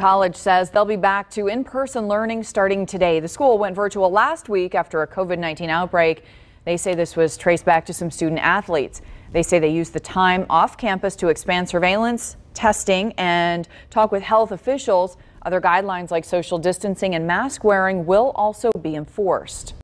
College says they'll be back to in-person learning starting today. The school went virtual last week after a COVID-19 outbreak. They say this was traced back to some student athletes. They say they used the time off campus to expand surveillance, testing, and talk with health officials. Other guidelines like social distancing and mask wearing will also be enforced.